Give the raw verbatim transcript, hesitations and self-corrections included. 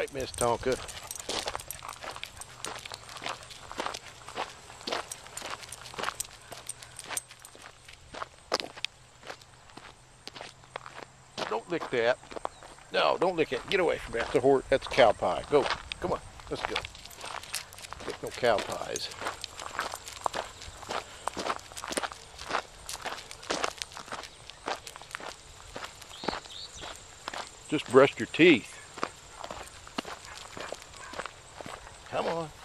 right, Miss Tonka. Don't lick that. No, don't lick it. Get away from that. That's a horse. That's a cow pie. Go. Come on. Let's go. Get no cow pies. Just brushed your teeth. Come on.